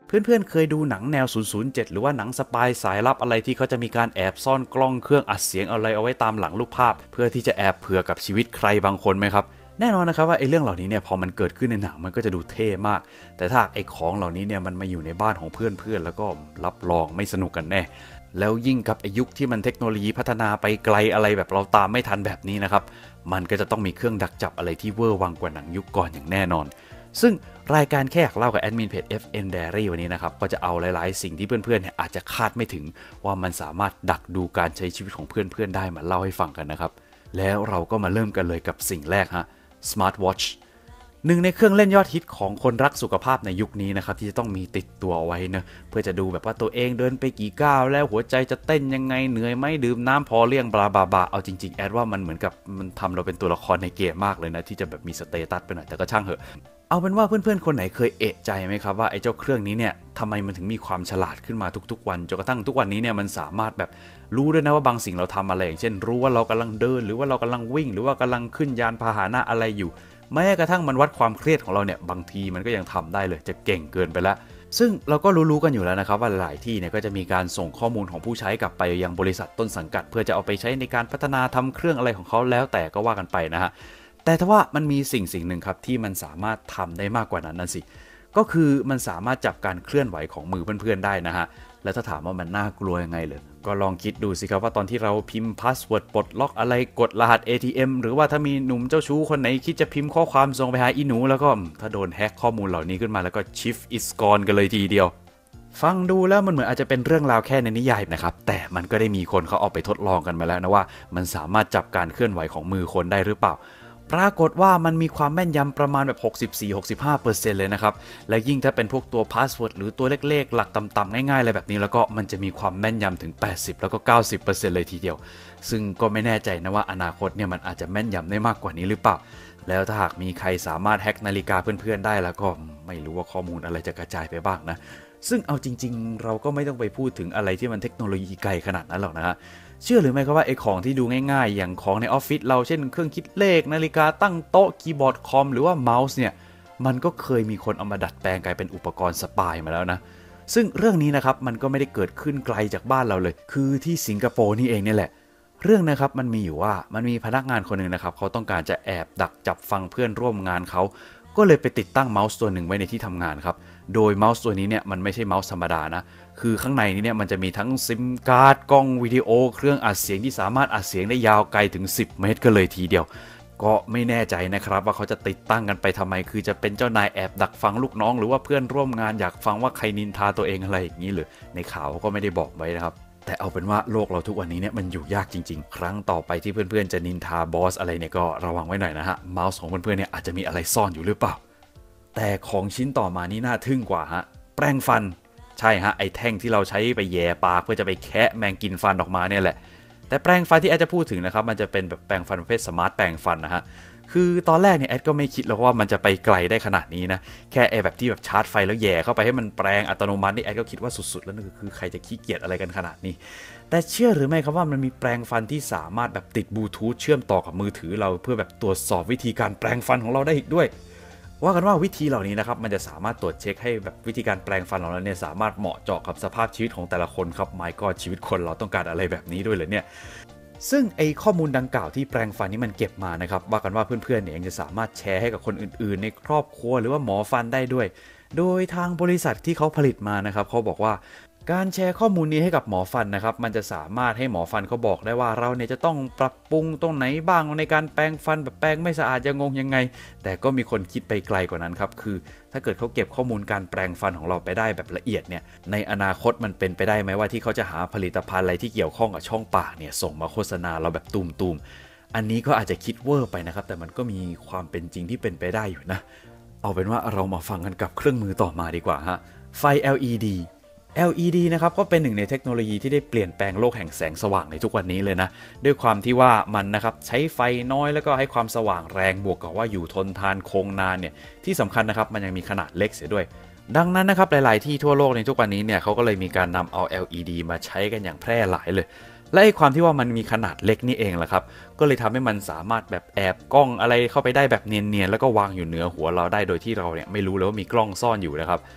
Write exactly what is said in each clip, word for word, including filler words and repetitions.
เพื่อนๆเคยดูหนังแนวศูนย์ ศูนย์ เจ็ดหรือว่าหนังสปายสายลับอะไรที่เขาจะมีการแอบซ่อนกล้องเครื่องอัดเสียงอะไรเอาไว้ตามหลังรูปภาพเพื่อที่จะแอบเผื่อกับชีวิตใครบางคนไหมครับแน่นอนนะครับว่าไอ้เรื่องเหล่านี้เนี่ยพอมันเกิดขึ้นในหนังมันก็จะดูเท่มากแต่ถ้าไอ้ของเหล่านี้เนี่ยมันมาอยู่ในบ้านของเพื่อนๆแล้วก็รับรองไม่สนุกกันแน่แล้วยิ่งกับไอ้ยุคที่มันเทคโนโลยีพัฒนาไปไกลอะไรแบบเราตามไม่ทันแบบนี้นะครับมันก็จะต้องมีเครื่องดักจับอะไรที่เวอร์วังกว่าหนังยุคก่อนอย่างแน่นอนซึ่งรายการแค่อยากเล่ากับแอดมินเพจ เอฟ เอ็น Diary วันนี้นะครับก็จะเอาหลายๆสิ่งที่เพื่อนๆเนี่ยอาจจะคาดไม่ถึงว่ามันสามารถดักดูการใช้ชีวิตของเพื่อนๆได้มาเล่าให้ฟังกันนะครับแล้วเราก็มาเริ่มกันเลยกับสิ่งแรกฮะ Smart Watch หนึ่งในเครื่องเล่นยอดฮิตของคนรักสุขภาพในยุคนี้นะครับที่จะต้องมีติดตัวเอาไว้นะเพื่อจะดูแบบว่าตัวเองเดินไปกี่ก้าวแล้วหัวใจจะเต้นยังไงเหนื่อยไหมดื่มน้ำพอเลี่ยงบลาบลาบลาเอาจริงๆแอดว่ามันเหมือนกับมันทำเราเป็นตัวละครในเกมมากเลยนะที่จะแบบมีสเตตัสไปหน่อยแต่ก็ช่างเหอะเอาเป็นว่าเพื่อนๆคนไหนเคยเอะใจไหมครับว่าไอ้เจ้าเครื่องนี้เนี่ยทำไมมันถึงมีความฉลาดขึ้นมาทุกๆวันจนกระทั่งทุกวันนี้เนี่ยมันสามารถแบบรู้ด้วยนะว่าบางสิ่งเราทำอะไรอย่างเช่นรู้ว่าเรากำลังเดินหรือว่าเรากำลังวิ่งหรือว่ากำลังขึ้นยานพาหนะอะไรอยู่แม้กระทั่งมันวัดความเครียดของเราเนี่ยบางทีมันก็ยังทำได้เลยจะเก่งเกินไปแล้วซึ่งเราก็รู้ๆกันอยู่แล้วนะครับว่าหลายที่เนี่ยก็จะมีการส่งข้อมูลของผู้ใช้กลับไปยังบริษัทต้นสังกัดเพื่อจะเอาไปใช้ในการพัฒนาทำเครื่องอะไรของเขาแล้วแต่ก็ว่ากันไปนะฮะแต่ถ้าว่ามันมีสิ่งสิ่งหนึ่งครับที่มันสามารถทำได้มากกว่านั้นนั่นสิก็คือมันสามารถจับการเคลื่อนไหวของมือเพื่อนๆได้นะฮะแล้วถ้าถามว่ามันน่ากลัวยังไงเลยก็ลองคิดดูสิครับว่าตอนที่เราพิมพ์พาสเวิร์ดปลดล็อกอะไรกดรหัส เอ ที เอ็ม หรือว่าถ้ามีหนุ่มเจ้าชู้คนไหนคิดจะพิมพ์ข้อความส่งไปหาอีหนูแล้วก็ถ้าโดนแฮ็กข้อมูลเหล่านี้ขึ้นมาแล้วก็ชิฟอิสกอนกันเลยทีเดียวฟังดูแล้วมันเหมือนอาจจะเป็นเรื่องราวแค่ในนิยายนะครับแต่มันก็ได้มีคนเขาเอาไปทดลองกันมาแล้วนะว่ามันสามารถจับการเคลื่อนไหวของมือคนได้หรือเปล่าปรากฏว่ามันมีความแม่นยำประมาณแบบ หกสิบสี่ถึงหกสิบห้าเปอร์เซ็นต์ เลยนะครับและยิ่งถ้าเป็นพวกตัวพาสเวิร์ดหรือตัวเลขๆหลักต่ำๆง่ายๆอะไรแบบนี้แล้วก็มันจะมีความแม่นยำถึง แปดสิบ แล้วก็ เก้าสิบเปอร์เซ็นต์ เลยทีเดียวซึ่งก็ไม่แน่ใจนะว่าอนาคตเนี่ยมันอาจจะแม่นยำได้มากกว่านี้หรือเปล่าแล้วถ้าหากมีใครสามารถแฮ็กนาฬิกาเพื่อนๆได้แล้วก็ไม่รู้ว่าข้อมูลอะไรจะกระจายไปบ้างนะซึ่งเอาจริงๆเราก็ไม่ต้องไปพูดถึงอะไรที่มันเทคโนโลยีไกลขนาดนั้นหรอกนะฮะเชื่อหรือไม่ครับว่าไอ้ของที่ดูง่ายๆอย่างของในออฟฟิศเราเช่นเครื่องคิดเลขนาฬิกาตั้งโต๊ะคีย์บอร์ดคอมหรือว่าเมาส์เนี่ยมันก็เคยมีคนเอามาดัดแปลงกลายเป็นอุปกรณ์สปายมาแล้วนะซึ่งเรื่องนี้นะครับมันก็ไม่ได้เกิดขึ้นไกลจากบ้านเราเลยคือที่สิงคโปร์นี่เองนี่แหละเรื่องนะครับมันมีอยู่ว่ามันมีพนักงานคนหนึ่งนะครับเขาต้องการจะแอบดักจับฟังเพื่อนร่วมงานเขาก็เลยไปติดตั้งเมาส์ตัวหนึ่งไว้ในที่ทำงานครับโดยเมาส์ตัวนี้เนี่ยมันไม่ใช่เมาส์ธรรมดานะคือข้างในนี้เนี่ยมันจะมีทั้งซิมการ์ดกล้องวิดีโอเครื่องอัดเสียงที่สามารถอัดเสียงได้ยาวไกลถึงสิบเมตรก็เลยทีเดียวก็ไม่แน่ใจนะครับว่าเขาจะติดตั้งกันไปทำไมคือจะเป็นเจ้านายแอบดักฟังลูกน้องหรือว่าเพื่อนร่วมงานอยากฟังว่าใครนินทาตัวเองอะไรอย่างนี้หรือในข่าวก็ไม่ได้บอกไว้นะครับแต่เอาเป็นว่าโลกเราทุกวันนี้เนี่ยมันอยู่ยากจริงๆครั้งต่อไปที่เพื่อนๆจะนินทาบอสอะไรเนี่ยก็ระวังไว้หน่อยนะฮะเมาส์ของเพื่อนๆเนี่ยอาจจะมีอะไรซ่อนอยู่หรือเปล่าแต่ของชิ้นต่อมานี่น่าทึ่งกว่าฮะแปรงฟันใช่ฮะไอ้แท่งที่เราใช้ไปแย่ปากเพื่อจะไปแคะแมงกินฟันออกมาเนี่ยแหละแต่แปรงฟันที่แอดจะพูดถึงนะครับมันจะเป็นแบบแปรงฟันประเภทสมาร์ทแปรงฟันนะฮะคือตอนแรกเนี่ยแอดก็ไม่คิดหรอกว่ามันจะไปไกลได้ขนาดนี้นะแค่ไอ้แบบที่แบบชาร์จไฟแล้วแย่เข้าไปให้มันแปรงอัตโนมัตินี่แอดก็คิดว่าสุดๆแล้วนั่นคือใครจะขี้เกียจอะไรกันขนาดนี้แต่เชื่อหรือไม่ครับว่ามันมีแปรงฟันที่สามารถแบบติดบลูทูธเชื่อมต่อกับมือถือเราเพื่อแบบตรวจสอบวิธีการแปรงฟันของเราได้อีกด้วยว่ากันว่าวิธีเหล่านี้นะครับมันจะสามารถตรวจเช็คให้แบบวิธีการแปรงฟันของเราเนี่ยสามารถเหมาะเจาะกับสภาพชีวิตของแต่ละคนครับหมายก็ชีวิตคนเราต้องการอะไรแบบนี้ด้วยเลยเนี่ยซึ่งไอข้อมูลดังกล่าวที่แปรงฟันนี้มันเก็บมานะครับว่ากันว่าเพื่อนๆเนี่ยยังจะสามารถแชร์ให้กับคนอื่นๆในครอบครัวหรือว่าหมอฟันได้ด้วยโดยทางบริษัทที่เขาผลิตมานะครับเขาบอกว่าการแชร์ข้อมูลนี้ให้กับหมอฟันนะครับมันจะสามารถให้หมอฟันเขาบอกได้ว่าเราเนี่ยจะต้องปรับปรุงตรงไหนบ้างในการแปรงฟันแบบแปรงไม่สะอาดจะงงยังไงแต่ก็มีคนคิดไปไกลกว่านั้นครับคือถ้าเกิดเขาเก็บข้อมูลการแปรงฟันของเราไปได้แบบละเอียดเนี่ยในอนาคตมันเป็นไปได้ไหมว่าที่เขาจะหาผลิตภัณฑ์อะไรที่เกี่ยวข้องกับช่องปากเนี่ยส่งมาโฆษณาเราแบบตูมๆอันนี้ก็อาจจะคิดเวอร์ไปนะครับแต่มันก็มีความเป็นจริงที่เป็นไปได้อยู่นะเอาเป็นว่าเรามาฟังกันกับเครื่องมือต่อมาดีกว่าฮะไฟ แอล อี ดีแอล อี ดี นะครับก็เป็นหนึ่งในเทคโนโลยีที่ได้เปลี่ยนแปลงโลกแห่งแสงสว่างในทุกวันนี้เลยนะด้วยความที่ว่ามันนะครับใช้ไฟน้อยแล้วก็ให้ความสว่างแรงบวกกับว่าอยู่ทนทานคงนานเนี่ยที่สำคัญนะครับมันยังมีขนาดเล็กเสียด้วยดังนั้นนะครับหลายๆที่ทั่วโลกในทุกวันนี้เนี่ยเขาก็เลยมีการนำเอา แอล อี ดี มาใช้กันอย่างแพร่หลายเลยและไอ้ความที่ว่ามันมีขนาดเล็กนี่เองแหละครับก็เลยทำให้มันสามารถแบบแอบกล้องอะไรเข้าไปได้แบบเนียนๆแล้วก็วางอยู่เหนือหัวเราได้โดยที่เราเนี่ยไม่รู้เลยว่ามีกล้องซ่อนอยู่นะครับ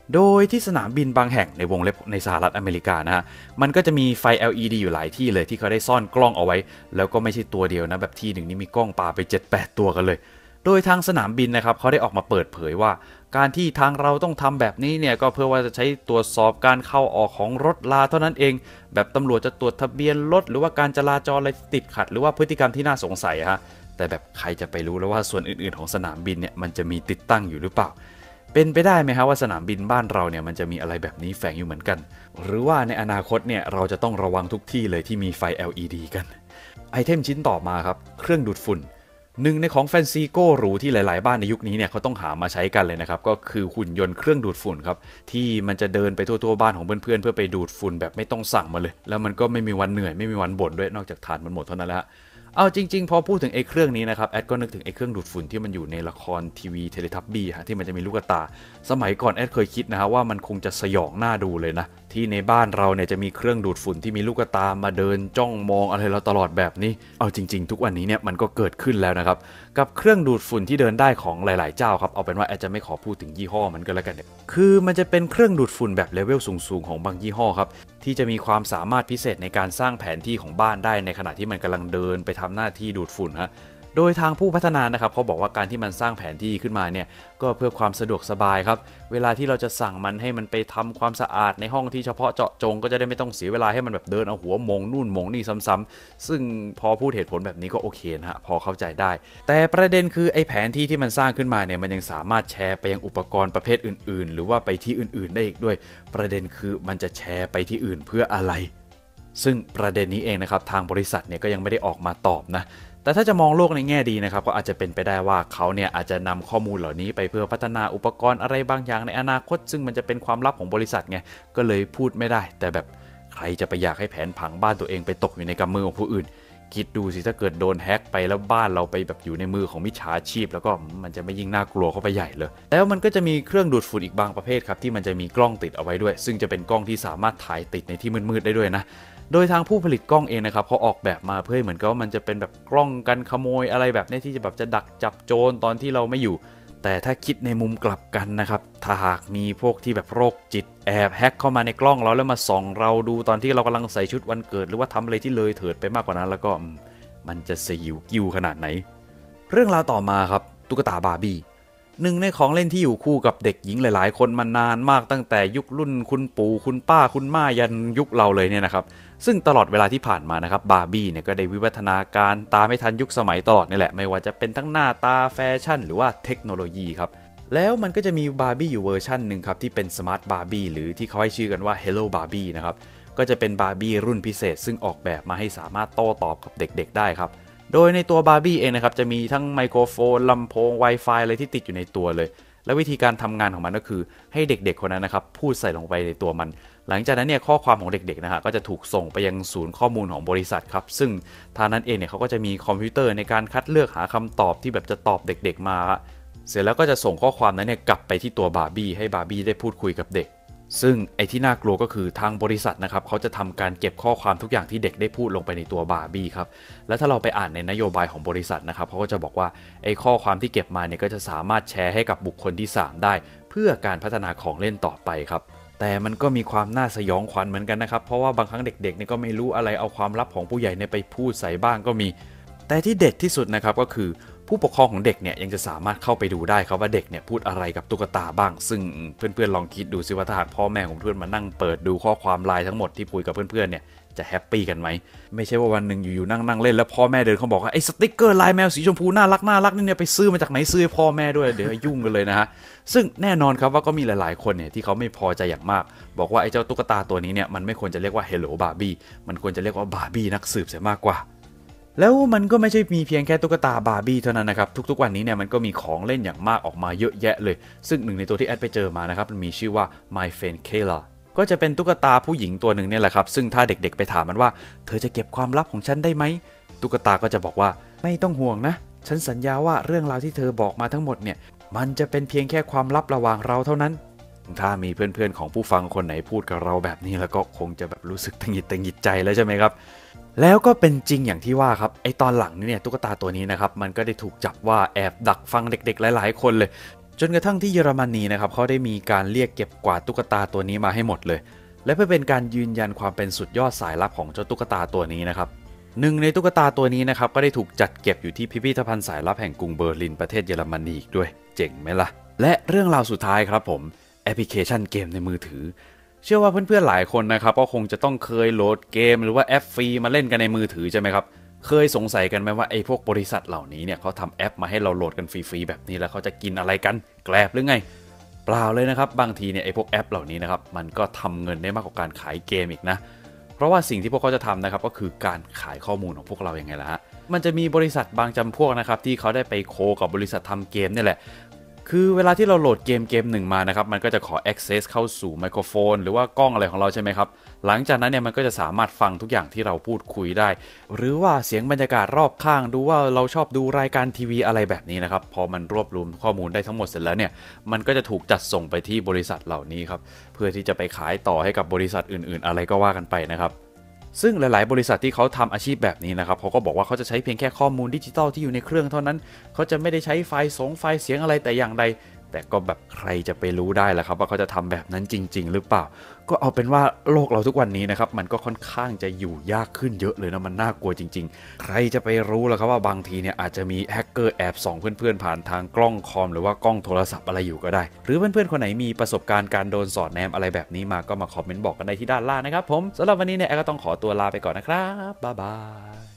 โดยที่สนามบินบางแห่งในวงเล็บในสหรัฐอเมริกานะฮะมันก็จะมีไฟ แอล อี ดี อยู่หลายที่เลยที่เขาได้ซ่อนกล้องเอาไว้แล้วก็ไม่ใช่ตัวเดียวนะแบบที่หนึ่งนี่มีกล้องปาไป เจ็ดแปด ตัวกันเลยโดยทางสนามบินนะครับเขาได้ออกมาเปิดเผยว่าการที่ทางเราต้องทำแบบนี้เนี่ยก็เพื่อว่าจะใช้ตรวจสอบการเข้าออกของรถลาเท่านั้นเองแบบตำรวจจะตรวจทะเบียนรถหรือว่าการจราจรอะไรติดขัดหรือว่าพฤติกรรมที่น่าสงสัยฮะแต่แบบใครจะไปรู้แล้วว่าส่วนอื่นๆของสนามบินเนี่ยมันจะมีติดตั้งอยู่หรือเปล่าเป็นไปได้ไหมครับว่าสนามบินบ้านเราเนี่ยมันจะมีอะไรแบบนี้แฝงอยู่เหมือนกันหรือว่าในอนาคตเนี่ยเราจะต้องระวังทุกที่เลยที่มีไฟ แอล อี ดี กันไอเทมชิ้นต่อมาครับเครื่องดูดฝุ่นหนึ่งในของแฟนซีโก้หรูที่หลายๆบ้านในยุคนี้เนี่ยเขาต้องหามาใช้กันเลยนะครับก็คือหุ่นยนต์เครื่องดูดฝุ่นครับที่มันจะเดินไปทั่วๆบ้านของเพื่อนๆเพื่อไปดูดฝุ่นแบบไม่ต้องสั่งมาเลยแล้วมันก็ไม่มีวันเหนื่อยไม่มีวันบ่นด้วยนอกจากทานมันหมดเท่านั้นแหละเอาจริงๆพอพูดถึงไอ้เครื่องนี้นะครับแอดก็นึกถึงไอ้เครื่องดูดฝุ่นที่มันอยู่ในละครทีวีเทเลทับบี้ฮะที่มันจะมีลูกตาสมัยก่อนแอดเคยคิดนะฮะว่ามันคงจะสยองหน้าดูเลยนะที่ในบ้านเราเนี่ยจะมีเครื่องดูดฝุ่นที่มีลูกตามาเดินจ้องมองอะไรเราตลอดแบบนี้เอาจริงๆทุกวันนี้เนี่ยมันก็เกิดขึ้นแล้วนะครับกับเครื่องดูดฝุ่นที่เดินได้ของหลายๆเจ้าครับเอาเป็นว่าแอดจะไม่ขอพูดถึงยี่ห้อมันก็แล้วกันเนี่ยคือมันจะเป็นเครื่องดูดฝุ่นแบบเลเวลสูงๆของบางยี่ห้อครับที่จะมีความสามารถพิเศษในการสร้างแผนที่ของบ้านได้ในขณะที่มันกำลังเดินไปทำหน้าที่ดูดฝุ่นฮะโดยทางผู้พัฒนานะครับเขาบอกว่าการที่มันสร้างแผนที่ขึ้นมาเนี่ยก็เพื่อความสะดวกสบายครับเวลาที่เราจะสั่งมันให้มันไปทำความสะอาดในห้องที่เฉพาะเจาะจงก็จะได้ไม่ต้องเสียเวลาให้มันแบบเดินเอาหัวมงนู่นมงนี่ซ้ำๆซึ่งพอพูดเหตุผลแบบนี้ก็โอเคนะฮะพอเข้าใจได้แต่ประเด็นคือไอ้แผนที่ที่มันสร้างขึ้นมาเนี่ยมันยังสามารถแชร์ไปยังอุปกรณ์ประเภทอื่นๆหรือว่าไปที่อื่นๆได้อีกด้วยประเด็นคือมันจะแชร์ไปที่อื่นเพื่ออะไรซึ่งประเด็นนี้เองนะครับทางบริษัทเนี่ยก็ยังไม่ได้ออกมาตอบนะแต่ถ้าจะมองโลกในแง่ดีนะครับก็อาจจะเป็นไปได้ว่าเขาเนี่ยอาจจะนำข้อมูลเหล่านี้ไปเพื่อพัฒนาอุปกรณ์อะไรบางอย่างในอนาคตซึ่งมันจะเป็นความลับของบริษัทไงก็เลยพูดไม่ได้แต่แบบใครจะไปอยากให้แผนผังบ้านตัวเองไปตกอยู่ในกำมือของผู้อื่นคิดดูสิถ้าเกิดโดนแฮ็กไปแล้วบ้านเราไปแบบอยู่ในมือของมิจฉาชีพแล้วก็มันจะไม่ยิ่งน่ากลัวเข้าไปใหญ่เลยแล้วมันก็จะมีเครื่องดูดฝุ่นอีกบางประเภทครับที่มันจะมีกล้องติดเอาไว้ด้วยซึ่งจะเป็นกล้องที่สามารถถ่ายติดในที่มืดๆได้ด้วยนะโดยทางผู้ผลิตกล้องเองนะครับเขาออกแบบมาเพื่อเหมือนกับว่ามันจะเป็นแบบกล้องกันขโมยอะไรแบบนี้ที่จะแบบจะดักจับโจรตอนที่เราไม่อยู่แต่ถ้าคิดในมุมกลับกันนะครับถ้าหากมีพวกที่แบบโรคจิตแอบแฮ็กเข้ามาในกล้องเราแล้วมาส่องเราดูตอนที่เรากำลังใส่ชุดวันเกิดหรือว่าทำอะไรที่เลยเถิดไปมากกว่านั้นแล้วก็มันจะสยิวกิ้วขนาดไหนเรื่องราวต่อมาครับตุ๊กตาบาร์บี้หนึ่งในของเล่นที่อยู่คู่กับเด็กหญิงหลายๆคนมานานมากตั้งแต่ยุครุ่นคุณปู่คุณป้าคุณม่ายันยุคเราเลยเนี่ยนะครับซึ่งตลอดเวลาที่ผ่านมานะครับบาร์บี้เนี่ยก็ได้วิวัฒนาการตามไม่ทันยุคสมัยตลอดนี่แหละไม่ว่าจะเป็นทั้งหน้าตาแฟชั่นหรือว่าเทคโนโลยีครับแล้วมันก็จะมีบาร์บี้อยู่เวอร์ชันหนึ่งครับที่เป็นสมาร์ทบาร์บี้หรือที่เขาให้ชื่อกันว่า Hello Barbie นะครับก็จะเป็นบาร์บี้รุ่นพิเศษซึ่งออกแบบมาให้สามารถโต้ตอบกับเด็กๆได้ครับโดยในตัวบาร์บี้เองนะครับจะมีทั้งไมโครโฟนลำโพง Wi-Fi อะไรที่ติดอยู่ในตัวเลยและวิธีการทำงานของมันก็คือให้เด็กๆคนนั้นนะครับพูดใส่ลงไปในตัวมันหลังจากนั้นเนี่ยข้อความของเด็กๆนะฮะก็จะถูกส่งไปยังศูนย์ข้อมูลของบริษัทครับซึ่งทางนั้นเองเนี่ยเขาก็จะมีคอมพิวเตอร์ในการคัดเลือกหาคำตอบที่แบบจะตอบเด็กๆมาเสร็จแล้วก็จะส่งข้อความนั้นเนี่ยกลับไปที่ตัวบาร์บี้ให้บาร์บี้ได้พูดคุยกับเด็กซึ่งไอ้ที่น่ากลัวก็คือทางบริษัทนะครับเขาจะทำการเก็บข้อความทุกอย่างที่เด็กได้พูดลงไปในตัวบาร์บี้ครับแล้วถ้าเราไปอ่านในนโยบายของบริษัทนะครับเขาก็จะบอกว่าไอ้ข้อความที่เก็บมาเนี่ยก็จะสามารถแชร์ให้กับบุคคลที่สามได้เพื่อการพัฒนาของเล่นต่อไปครับแต่มันก็มีความน่าสยองขวัญเหมือนกันนะครับเพราะว่าบางครั้งเด็กๆเนี่ยก็ไม่รู้อะไรเอาความลับของผู้ใหญ่เนี่ยไปพูดใส่บ้างก็มีแต่ที่เด็ดที่สุดนะครับก็คือผู้ปกครองของเด็กเนี่ยยังจะสามารถเข้าไปดูได้ครับว่าเด็กเนี่ยพูดอะไรกับตุ๊กตาบ้างซึ่งเพื่อนๆลองคิดดูสิว่าถ้าหากพ่อแม่ของเพื่อนมานั่งเปิดดูข้อความไลน์ทั้งหมดที่คุยกับเพื่อนๆเนี่ยจะแฮปปี้กันไหมไม่ใช่ว่าวันหนึ่งอยู่ๆนั่งๆเล่นแล้วพ่อแม่เดินเขาบอกว่าไอ้สติ๊กเกอร์ลายแมวสีชมพูน่ารักน่ารักนี่เนี่ยไปซื้อมาจากไหนซื้อให้พ่อแม่ด้วยเดี๋ยวยุ่งกันเลยนะฮะซึ่งแน่นอนครับว่าก็มีหลายๆคนเนี่ยที่เขาไม่พอใจอย่างมากบอกว่าไอ้เจ้าตุ๊กตาตัวนี้เนี่ยมันไม่ควรจะเรียกว่า Hello Barbie มันควรจะเรียกว่าบาร์บี้นักสืบเสียมากกว่าแล้วมันก็ไม่ใช่มีเพียงแค่ตุ๊กตาบาร์บี้เท่านั้นนะครับทุกๆวันนี้เนี่ยมันก็มีของเล่นอย่างมากออกมาเยอะแยะเลยซึ่งหนึ่งในตัวที่แอดไปเจอมานะครับมันมีชื่อว่า My Friend Kayla ก็จะเป็นตุ๊กตาผู้หญิงตัวหนึ่งเนี่ยแหละครับซึ่งถ้าเด็กๆไปถามมันว่าเธอจะเก็บความลับของฉันได้ไหมตุ๊กตาก็จะบอกว่าไม่ต้องห่วงนะฉันสัญญาว่าเรื่องราวที่เธอบอกมาทั้งหมดเนี่ยมันจะเป็นเพียงแค่ความลับระหว่างเราเท่านั้นถ้ามีเพื่อนๆของผู้ฟังคนไหนพูดกับเราแบบนี้แล้วก็คงจะแบบรู้สึกตังหิดตังหิดใจแล้วใช่ไหมครับแล้วก็เป็นจริงอย่างที่ว่าครับไอตอนหลังนี่เนี่ยตุ๊กตาตัวนี้นะครับมันก็ได้ถูกจับว่าแอบดักฟังเด็กๆหลายๆคนเลยจนกระทั่งที่เยอรมนีนะครับเขาได้มีการเรียกเก็บกวาดตุ๊กตาตัวนี้มาให้หมดเลยและเพื่อเป็นการยืนยันความเป็นสุดยอดสายลับของเจ้าตุ๊กตาตัวนี้นะครับหนึ่งในตุ๊กตาตัวนี้นะครับก็ได้ถูกจัดเก็บอยู่ที่พิพิธภัณฑ์สายลับแห่งกรุงเบอร์ลินประเทศเยอรมนีอีกด้วยเจ๋งไหมล่ะและเรื่องราวสุดท้ายครับผมแอปพลิเคชันเกมในมือถือเชื่อว่าเพื่อนๆหลายคนนะครับก็คงจะต้องเคยโหลดเกมหรือว่าแอปฟรีมาเล่นกันในมือถือใช่ไหมครับเคยสงสัยกันไหมว่าไอ้พวกบริษัทเหล่านี้เนี่ยเขาทำแอปมาให้เราโหลดกันฟรีๆแบบนี้แล้วเขาจะกินอะไรกันแกลบหรือไงเปล่าเลยนะครับบางทีเนี่ยไอ้พวกแอปเหล่านี้นะครับมันก็ทำเงินได้มากกว่าการขายเกมอีกนะเพราะว่าสิ่งที่พวกเขาจะทำนะครับก็คือการขายข้อมูลของพวกเราอย่างไงล่ะฮะมันจะมีบริษัทบางจำพวกนะครับที่เขาได้ไปโคกับบริษัททำเกมนี่แหละคือเวลาที่เราโหลดเกมเกมหนึ่งมานะครับมันก็จะขอ access เข้าสู่ไมโครโฟนหรือว่ากล้องอะไรของเราใช่ไหมครับหลังจากนั้นเนี่ยมันก็จะสามารถฟังทุกอย่างที่เราพูดคุยได้หรือว่าเสียงบรรยากาศรอบข้างดูว่าเราชอบดูรายการทีวีอะไรแบบนี้นะครับพอมันรวบรวมข้อมูลได้ทั้งหมดเสร็จแล้วเนี่ยมันก็จะถูกจัดส่งไปที่บริษัทเหล่านี้ครับเพื่อที่จะไปขายต่อให้กับบริษัทอื่นๆอะไรก็ว่ากันไปนะครับซึ่งหลายๆบริษัทที่เขาทำอาชีพแบบนี้นะครับเขาก็บอกว่าเขาจะใช้เพียงแค่ข้อมูลดิจิตอลที่อยู่ในเครื่องเท่านั้นเขาจะไม่ได้ใช้ไฟล์สงไฟล์เสียงอะไรแต่อย่างใดแต่ก็แบบใครจะไปรู้ได้ล่ะครับว่าเขาจะทำแบบนั้นจริงๆหรือเปล่าก็เอาเป็นว่าโลกเราทุกวันนี้นะครับมันก็ค่อนข้างจะอยู่ยากขึ้นเยอะเลยนะมันน่ากลัวจริงๆใครจะไปรู้ล่ะครับว่าบางทีเนี่ยอาจจะมีแฮกเกอร์แอบส่องเพื่อนๆผ่านทางกล้องคอมหรือว่ากล้องโทรศัพท์อะไรอยู่ก็ได้หรือเพื่อนๆคนไหนมีประสบการณ์การโดนสอดแนมอะไรแบบนี้มาก็มาคอมเมนต์บอกกันได้ที่ด้านล่างนะครับผมสำหรับวันนี้เนี่ยแอร์ก็ต้องขอตัวลาไปก่อนนะครับบ๊ายบาย